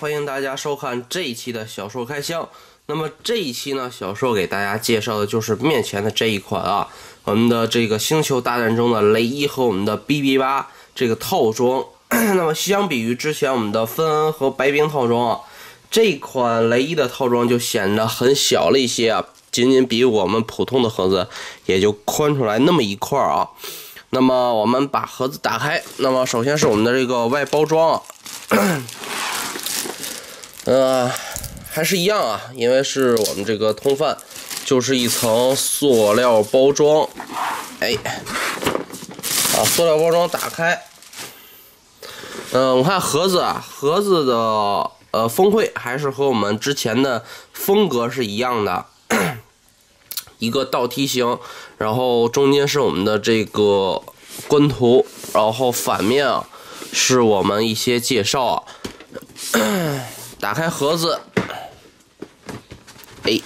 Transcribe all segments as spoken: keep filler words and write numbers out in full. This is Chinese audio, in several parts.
欢迎大家收看这一期的小兽开箱。那么这一期呢，小兽给大家介绍的就是面前的这一款啊，我们的这个星球大战中的雷伊和我们的 B B 八这个套装。那么相比于之前我们的芬恩和白冰套装啊，这款雷伊的套装就显得很小了一些啊，仅仅比我们普通的盒子也就宽出来那么一块啊。那么我们把盒子打开，那么首先是我们的这个外包装啊，呃，还是一样啊，因为是我们这个通贩，就是一层塑料包装。哎，啊，塑料包装打开，嗯、呃，我看盒子啊，盒子的呃锋会还是和我们之前的风格是一样的。一个倒梯形，然后中间是我们的这个官图，然后反面啊是我们一些介绍啊。打开盒子，哎，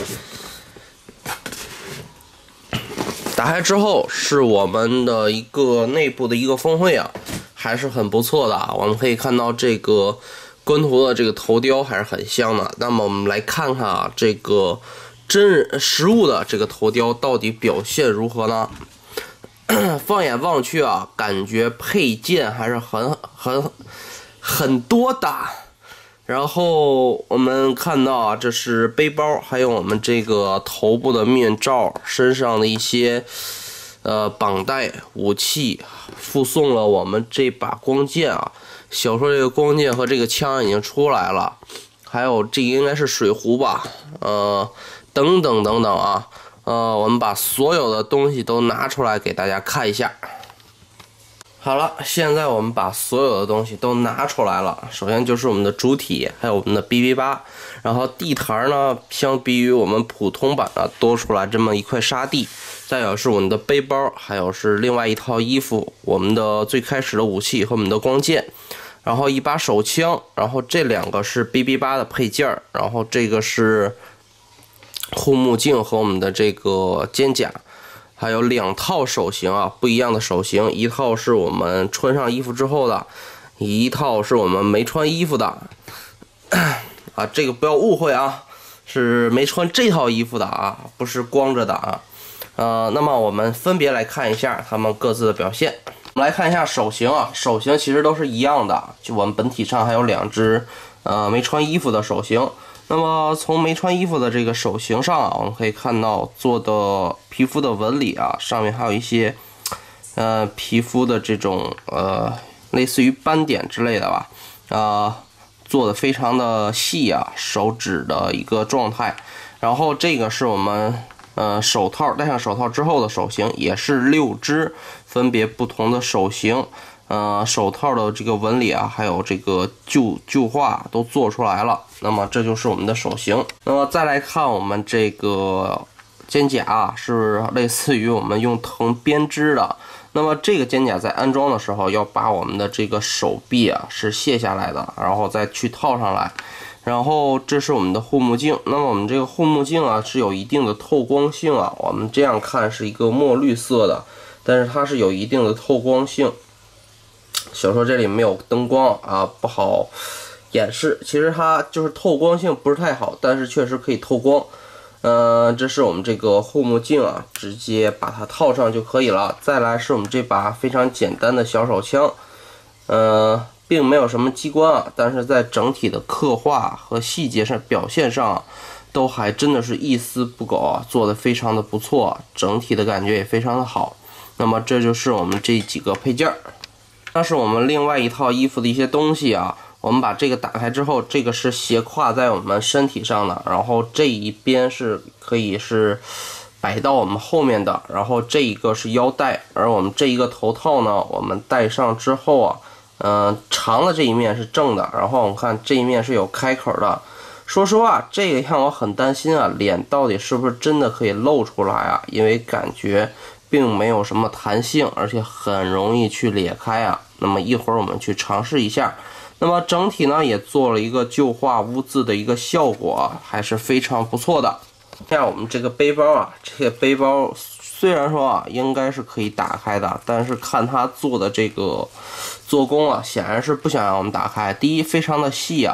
打开之后是我们的一个内部的一个峰会啊，还是很不错的啊。我们可以看到这个官图的这个头雕还是很像的。那么我们来看看啊，这个真人实物的这个头雕到底表现如何呢？放眼望去啊，感觉配件还是很很很多的。然后我们看到啊，这是背包，还有我们这个头部的面罩，身上的一些呃绑带、武器，附送了我们这把光剑啊。小说这个光剑和这个枪已经出来了，还有这个应该是水壶吧，呃。等等等等啊，呃，我们把所有的东西都拿出来给大家看一下。好了，现在我们把所有的东西都拿出来了。首先就是我们的主体，还有我们的 B B 八，然后地台呢，相比于我们普通版的多出来这么一块沙地。再有是我们的背包，还有是另外一套衣服，我们的最开始的武器和我们的光剑，然后一把手枪，然后这两个是 B B 八的配件，然后这个是护目镜和我们的这个肩甲，还有两套手型啊，不一样的手型，一套是我们穿上衣服之后的，一套是我们没穿衣服的啊，这个不要误会啊，是没穿这套衣服的啊，不是光着的啊。呃，那么我们分别来看一下他们各自的表现。我们来看一下手型啊，手型其实都是一样的，就我们本体上还有两只呃没穿衣服的手型。那么从没穿衣服的这个手型上啊，我们可以看到做的皮肤的纹理啊，上面还有一些呃皮肤的这种呃类似于斑点之类的吧，啊、呃、做的非常的细啊，手指的一个状态。然后这个是我们呃手套，戴上手套之后的手型，也是六只分别不同的手型。呃，手套的这个纹理啊，还有这个旧旧画都做出来了。那么这就是我们的手型。那么再来看我们这个肩甲啊，是类似于我们用藤编织的。那么这个肩甲在安装的时候，要把我们的这个手臂啊是卸下来的，然后再去套上来。然后这是我们的护目镜。那么我们这个护目镜啊是有一定的透光性啊，我们这样看是一个墨绿色的，但是它是有一定的透光性。小说这里没有灯光啊，不好演示。其实它就是透光性不是太好，但是确实可以透光。呃，这是我们这个护目镜啊，直接把它套上就可以了。再来是我们这把非常简单的小手枪，呃，并没有什么机关啊，但是在整体的刻画和细节上表现上、啊，都还真的是一丝不苟啊，做的非常的不错，整体的感觉也非常的好。那么这就是我们这几个配件。那是我们另外一套衣服的一些东西啊，我们把这个打开之后，这个是斜挎在我们身体上的，然后这一边是可以是摆到我们后面的，然后这一个是腰带，而我们这一个头套呢，我们戴上之后啊，嗯、呃，长的这一面是正的，然后我们看这一面是有开口的。说实话，这个让我很担心啊，脸到底是不是真的可以露出来啊？因为感觉并没有什么弹性，而且很容易去裂开啊。那么一会儿我们去尝试一下。那么整体呢也做了一个旧画污渍的一个效果，还是非常不错的。像我们这个背包啊，这个背包虽然说啊应该是可以打开的，但是看它做的这个做工啊，显然是不想让我们打开。第一，非常的细啊，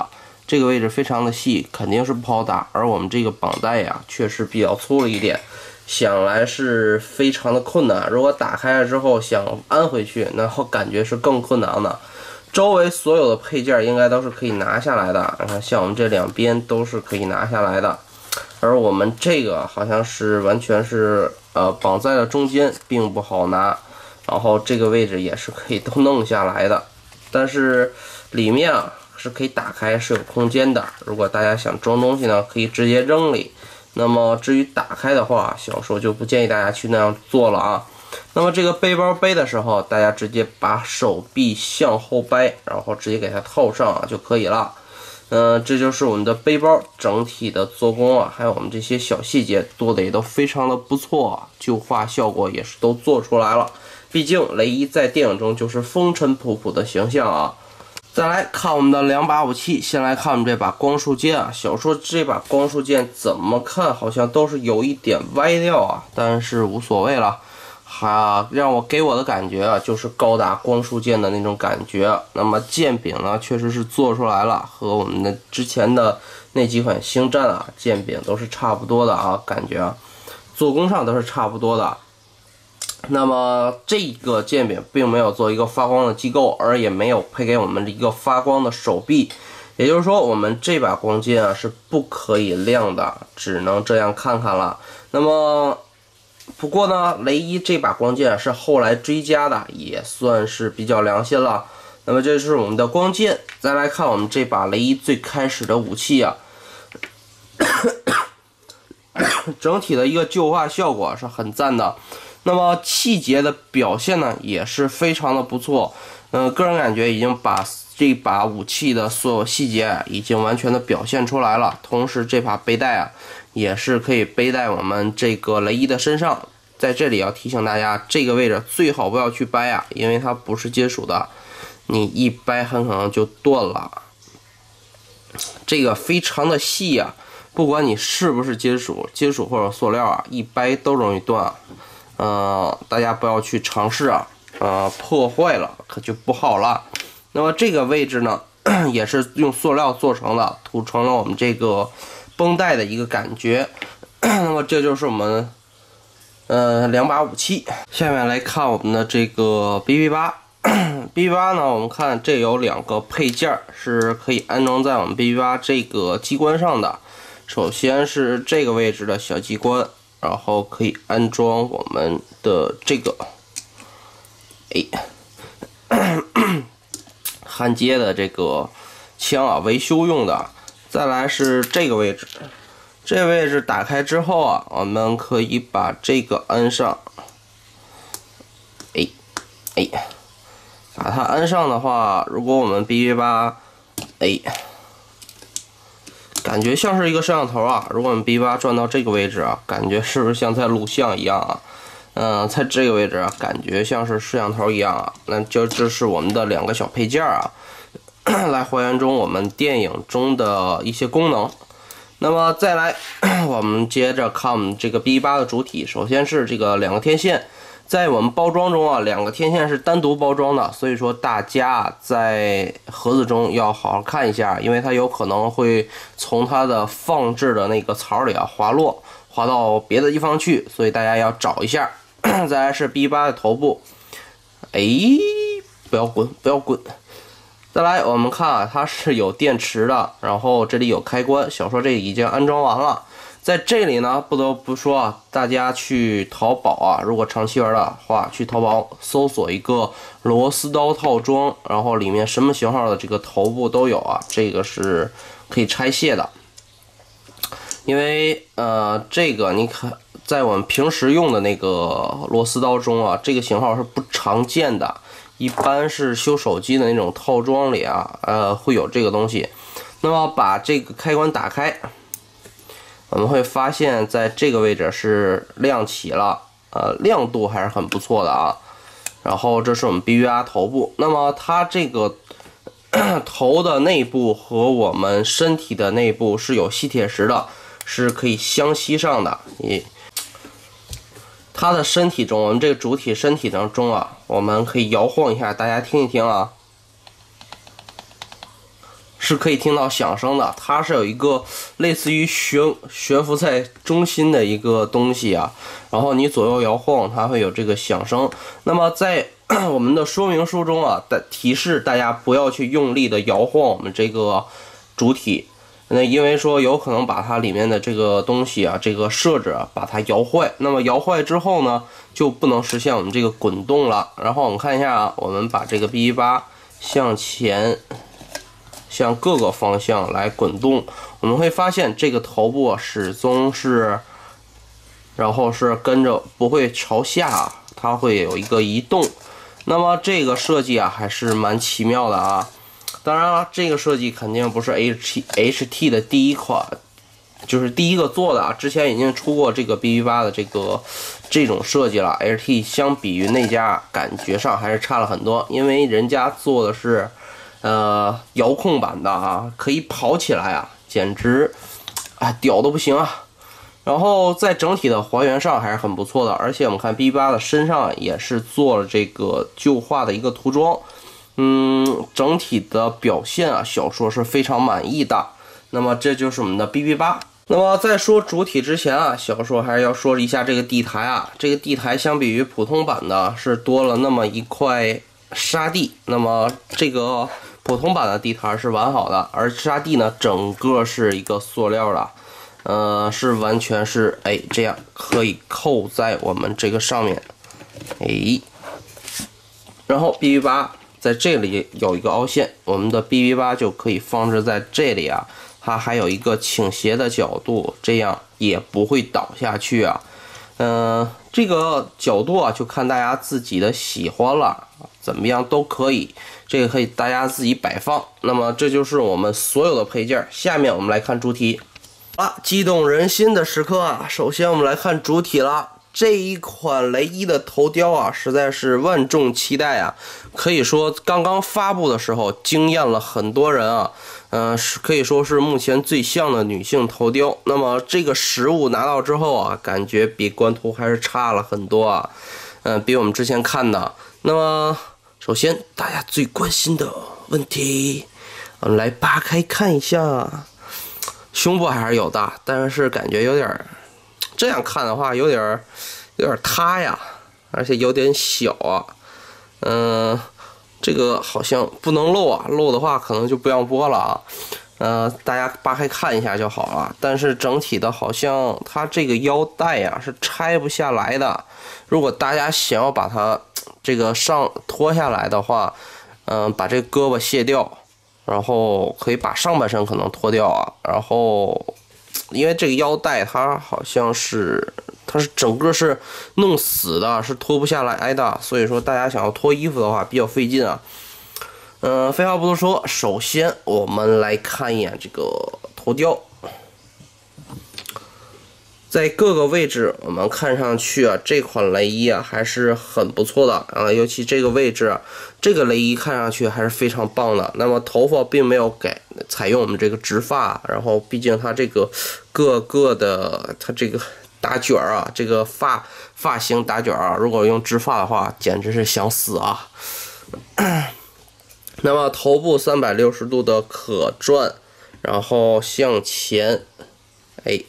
这个位置非常的细，肯定是不好打。而我们这个绑带呀，确实比较粗了一点，想来是非常的困难。如果打开了之后想安回去，然后感觉是更困难的。周围所有的配件应该都是可以拿下来的，你看，像我们这两边都是可以拿下来的。而我们这个好像是完全是呃绑在了中间，并不好拿。然后这个位置也是可以都弄下来的，但是里面啊。 是可以打开，是有空间的。如果大家想装东西呢，可以直接扔里。那么至于打开的话，小时候就不建议大家去那样做了啊。那么这个背包背的时候，大家直接把手臂向后掰，然后直接给它套上啊就可以了。嗯、呃，这就是我们的背包整体的做工啊，还有我们这些小细节做的也都非常的不错啊，旧化效果也是都做出来了。毕竟雷伊在电影中就是风尘仆仆的形象啊。 再来看我们的两把武器，先来看我们这把光束剑啊。小说这把光束剑怎么看好像都是有一点歪掉啊，但是无所谓了。哈，让我给我的感觉啊，就是高达光束剑的那种感觉。那么剑柄呢，确实是做出来了，和我们的之前的那几款星战啊剑柄都是差不多的啊，感觉啊，做工上都是差不多的。 那么这个剑柄并没有做一个发光的机构，而也没有配给我们一个发光的手臂，也就是说，我们这把光剑啊是不可以亮的，只能这样看看了。那么，不过呢，雷伊这把光剑是后来追加的，也算是比较良心了。那么这是我们的光剑，再来看我们这把雷伊最开始的武器啊。整体的一个旧化效果是很赞的。 那么细节的表现呢，也是非常的不错。嗯、呃，个人感觉已经把这把武器的所有细节、啊、已经完全的表现出来了。同时，这把背带啊，也是可以背在我们这个雷伊的身上。在这里要提醒大家，这个位置最好不要去掰啊，因为它不是金属的，你一掰很可能就断了。这个非常的细啊，不管你是不是金属、金属或者塑料啊，一掰都容易断。 呃，大家不要去尝试啊，呃，破坏了可就不好了。那么这个位置呢，也是用塑料做成的，涂成了我们这个绷带的一个感觉。那么这就是我们呃两把武器。下面来看我们的这个 B B 八，B B 八呢，我们看这有两个配件是可以安装在我们 B B 八这个机关上的。首先是这个位置的小机关。 然后可以安装我们的这个，哎，焊接的这个枪啊，维修用的。再来是这个位置，这个位置打开之后啊，我们可以把这个安上，哎，哎，把它安上的话，如果我们 B B 八，哎。 感觉像是一个摄像头啊！如果我们 B 八转到这个位置啊，感觉是不是像在录像一样啊？嗯、呃，在这个位置啊，感觉像是摄像头一样啊。那就这是我们的两个小配件啊，来还原中我们电影中的一些功能。那么再来，我们接着看我们这个 B 八的主体，首先是这个两个天线。 在我们包装中啊，两个天线是单独包装的，所以说大家在盒子中要好好看一下，因为它有可能会从它的放置的那个槽里啊滑落，滑到别的地方去，所以大家要找一下。再来是 B 八的头部，哎，不要滚，不要滚。再来我们看啊，它是有电池的，然后这里有开关，小说这已经安装完了。 在这里呢，不得不说啊，大家去淘宝啊，如果长期玩的话，去淘宝搜索一个螺丝刀套装，然后里面什么型号的这个头部都有啊，这个是可以拆卸的。因为呃，这个你看，在我们平时用的那个螺丝刀中啊，这个型号是不常见的，一般是修手机的那种套装里啊，呃，会有这个东西。那么把这个开关打开。 我们会发现，在这个位置是亮起了，呃，亮度还是很不错的啊。然后这是我们 B B 八头部，那么它这个头的内部和我们身体的内部是有吸铁石的，是可以相吸上的。也，它的身体中，我们这个主体身体当中啊，我们可以摇晃一下，大家听一听啊。 是可以听到响声的。它是有一个类似于悬悬浮在中心的一个东西啊，然后你左右摇晃，它会有这个响声。那么在我们的说明书中啊，的提示大家不要去用力的摇晃我们这个主体。那因为说有可能把它里面的这个东西啊，这个设置啊，把它摇坏。那么摇坏之后呢，就不能实现我们这个滚动了。然后我们看一下啊，我们把这个 B B 八向前，向各个方向来滚动，我们会发现这个头部啊始终是，然后是跟着不会朝下，它会有一个移动。那么这个设计啊，还是蛮奇妙的啊。当然了，这个设计肯定不是 H H T 的第一款，就是第一个做的啊。之前已经出过这个 B B 八的这个这种设计了。H T 相比于那家，感觉上还是差了很多，因为人家做的是呃遥控版的啊，可以跑起来啊，简直啊屌的不行啊。然后在整体的还原上还是很不错的，而且我们看 B B 八的身上也是做了这个旧化的一个涂装。嗯，整体的表现啊，小说是非常满意的。那么这就是我们的 B B 八。那么在说主体之前啊，小说还是要说一下这个地台啊。这个地台相比于普通版的是多了那么一块沙地。那么这个普通版的地台是完好的，而沙地呢，整个是一个塑料的，呃，是完全是哎这样可以扣在我们这个上面，哎，然后 B B 八。在这里有一个凹陷，我们的 B B 八就可以放置在这里啊，它还有一个倾斜的角度，这样也不会倒下去啊。嗯、呃，这个角度啊，就看大家自己的喜欢了，怎么样都可以，这个可以大家自己摆放。那么这就是我们所有的配件，下面我们来看主体。啊，激动人心的时刻啊！首先我们来看主体了。这一款雷伊的头雕啊，实在是万众期待啊！可以说刚刚发布的时候惊艳了很多人啊，嗯、呃，是可以说是目前最像的女性头雕。那么这个实物拿到之后啊，感觉比官图还是差了很多啊，嗯、呃，比我们之前看的。那么首先大家最关心的问题，我们来扒开看一下，胸部还是有的，但是感觉有点。这样看的话，有点有点塌呀，而且有点小啊。嗯、呃，这个好像不能露啊，露的话可能就不让播了啊。呃，大家扒开看一下就好了。但是整体的好像它这个腰带呀是拆不下来的。如果大家想要把它这个上脱下来的话，嗯、呃，把这个胳膊卸掉，然后可以把上半身可能脱掉啊，然后。因为这个腰带它好像是它是整个是弄死的，是脱不下来的，所以说大家想要脱衣服的话比较费劲啊。嗯、呃，废话不多说，首先我们来看一眼这个头雕，在各个位置我们看上去啊，这款雷伊啊还是很不错的啊，尤其这个位置，这个雷伊看上去还是非常棒的。那么头发并没有改采用我们这个直发，然后毕竟它这个各个的它这个打卷啊，这个发发型打卷啊，如果用直发的话，简直是想死啊。那么头部三百六十度的可转，然后向前，哎。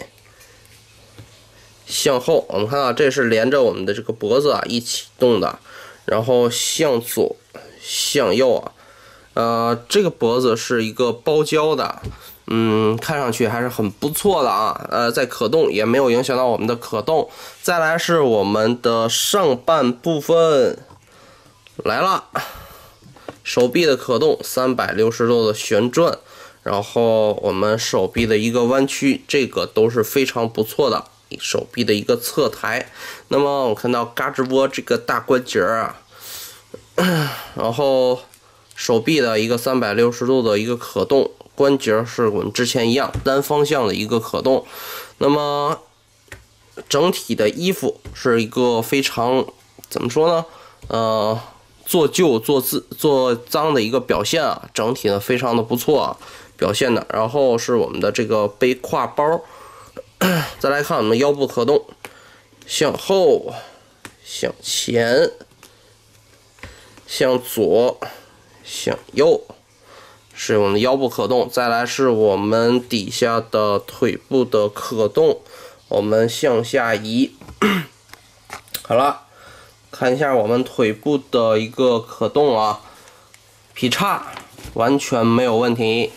向后，我们看啊，这是连着我们的这个脖子啊一起动的，然后向左、向右啊，呃，这个脖子是一个包胶的，嗯，看上去还是很不错的啊，呃，在可动也没有影响到我们的可动。再来是我们的上半部分来了，手臂的可动，三百六十度的旋转，然后我们手臂的一个弯曲，这个都是非常不错的。手臂的一个侧抬，那么我看到嘎吱窝这个大关节啊，然后手臂的一个三百六十度的一个可动，关节是我们之前一样单方向的一个可动。那么整体的衣服是一个非常怎么说呢？呃，做旧做自做脏的一个表现啊，整体的非常的不错啊，表现的。然后是我们的这个背挎包。再来看我们的腰部可动，向后、向前、向左、向右， 是我们的腰部可动，再来是我们底下的腿部的可动，我们向下移。好了，看一下我们腿部的一个可动啊，劈叉完全没有问题。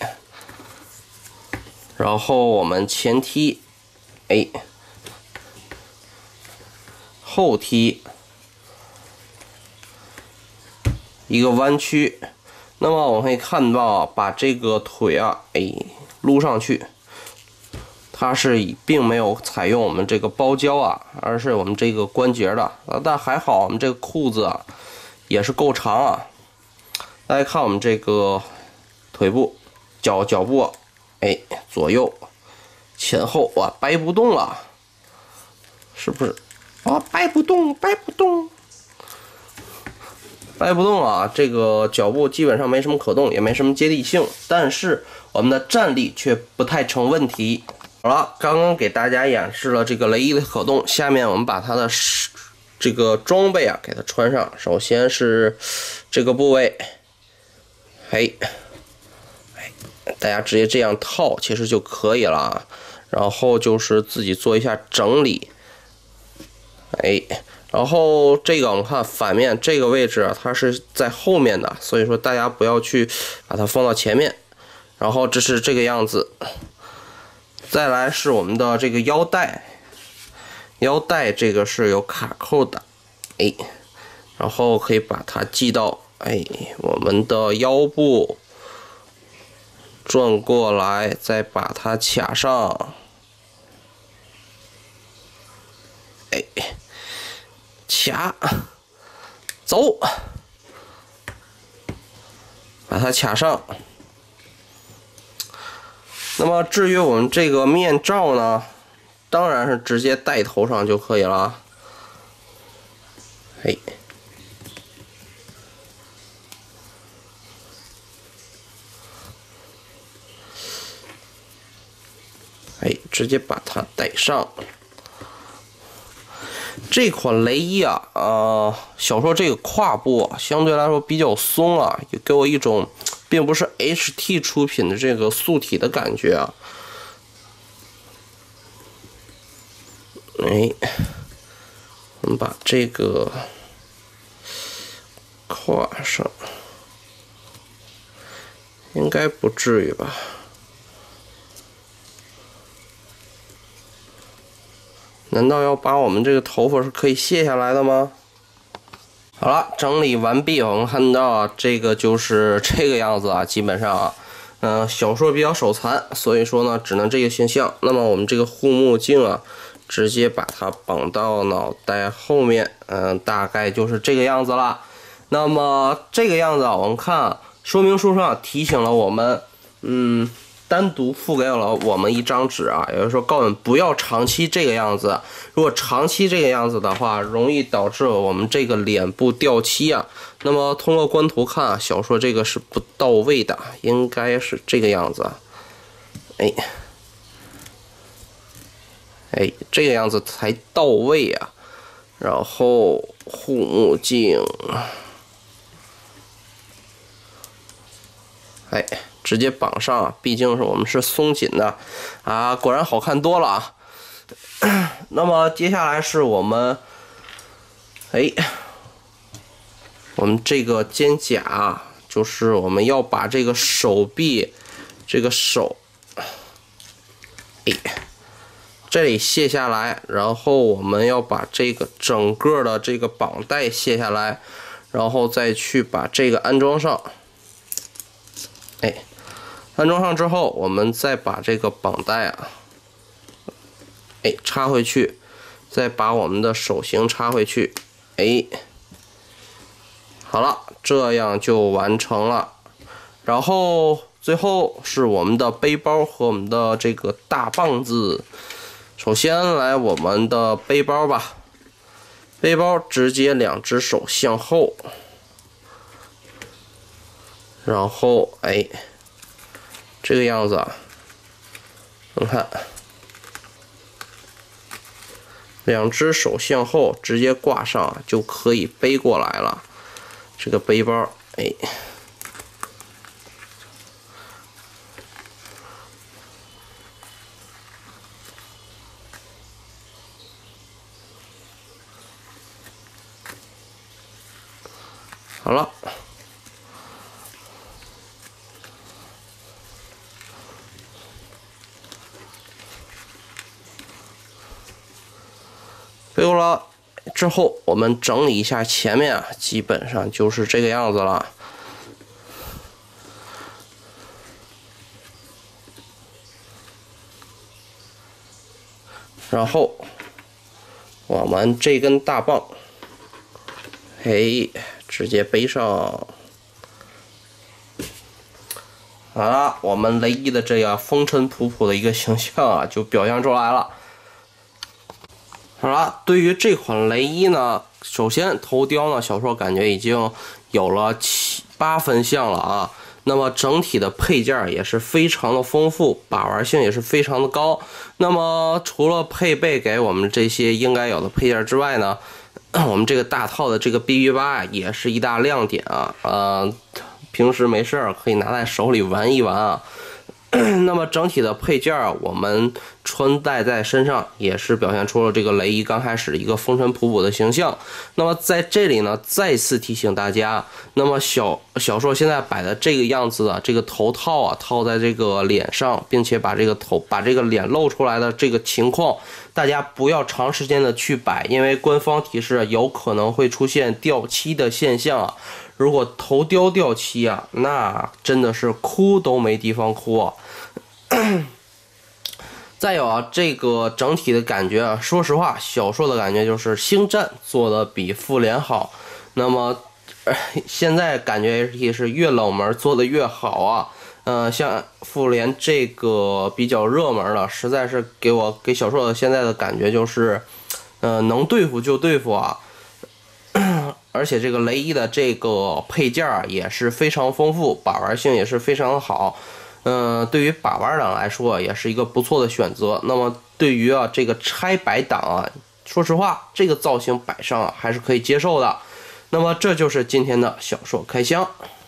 然后我们前踢，哎，后踢，一个弯曲。那么我们可以看到，把这个腿啊，哎，撸上去，它是以并没有采用我们这个包胶啊，而是我们这个关节的。但还好，我们这个裤子啊也是够长啊。大家看我们这个腿部、脚脚部，哎，左右、前后啊，掰不动了，是不是？啊，掰不动，掰不动。掰不动啊，这个脚部基本上没什么可动，也没什么接地性，但是我们的站立却不太成问题。好了，刚刚给大家演示了这个雷伊的可动，下面我们把它的这个装备啊给它穿上。首先是这个部位，嘿，哎，大家直接这样套其实就可以了。然后就是自己做一下整理，哎。然后这个我们看反面这个位置它是在后面的，所以说大家不要去把它放到前面。然后这是这个样子。再来是我们的这个腰带，腰带这个是有卡扣的，哎，然后可以把它系到哎我们的腰部，转过来再把它卡上，哎。卡，走，把它卡上。那么至于我们这个面罩呢，当然是直接戴头上就可以了。嘿，哎，直接把它戴上。这款雷伊啊，呃，小说这个胯部啊，相对来说比较松啊，也给我一种并不是 H T 出品的这个素体的感觉啊。哎，我们把这个胯上，应该不至于吧？难道要把我们这个头发是可以卸下来的吗？好了，整理完毕，我们看到啊，这个就是这个样子啊，基本上啊，嗯、呃，小说比较手残，所以说呢，只能这个形象。那么我们这个护目镜啊，直接把它绑到脑袋后面，嗯、呃，大概就是这个样子了。那么这个样子啊，我们看啊，说明书上提醒了我们，嗯。单独附给了我们一张纸啊，也就是说告诉我们不要长期这个样子。如果长期这个样子的话，容易导致我们这个脸部掉漆啊。那么通过观图看啊，小说这个是不到位的，应该是这个样子。哎，哎，这个样子才到位啊。然后护目镜，哎。直接绑上啊，毕竟是我们是松紧的啊，果然好看多了啊。那么接下来是我们，哎，我们这个肩甲，就是我们要把这个手臂，这个手，哎，这里卸下来，然后我们要把这个整个的这个绑带卸下来，然后再去把这个安装上，哎。安装上之后，我们再把这个绑带啊，哎，插回去，再把我们的手型插回去，哎，好了，这样就完成了。然后最后是我们的背包和我们的这个大棒子。首先来我们的背包吧，背包直接两只手向后，然后哎。这个样子啊，你看，两只手向后直接挂上啊，就可以背过来了。这个背包，哎， 好了。备好了之后，我们整理一下前面啊，基本上就是这个样子了。然后我们这根大棒，嘿，直接背上。好了，我们雷伊的这样风尘仆仆的一个形象啊，就表现出来了。好了，对于这款雷伊呢，首先头雕呢，小硕感觉已经有了七八分像了啊。那么整体的配件也是非常的丰富，把玩性也是非常的高。那么除了配备给我们这些应该有的配件之外呢，我们这个大套的这个 B B 八也是一大亮点啊。呃，平时没事儿可以拿在手里玩一玩啊。那么整体的配件我们穿戴在身上也是表现出了这个雷伊刚开始的一个风尘仆仆的形象。那么在这里呢，再次提醒大家，那么小小硕现在摆的这个样子的这个头套啊，套在这个脸上，并且把这个头把这个脸露出来的这个情况，大家不要长时间的去摆，因为官方提示有可能会出现掉漆的现象啊。如果头雕掉漆啊，那真的是哭都没地方哭啊。再有啊，这个整体的感觉啊，说实话，小硕的感觉就是星战做的比复联好。那么、呃、现在感觉 H T 是越冷门做的越好啊。呃，像复联这个比较热门的，实在是给我给小硕的现在的感觉就是，呃，能对付就对付啊。而且这个雷伊的这个配件也是非常丰富，把玩性也是非常的好。嗯、呃，对于把玩党来说也是一个不错的选择。那么对于啊这个拆摆党啊，说实话，这个造型摆上啊还是可以接受的。那么这就是今天的小硕开箱。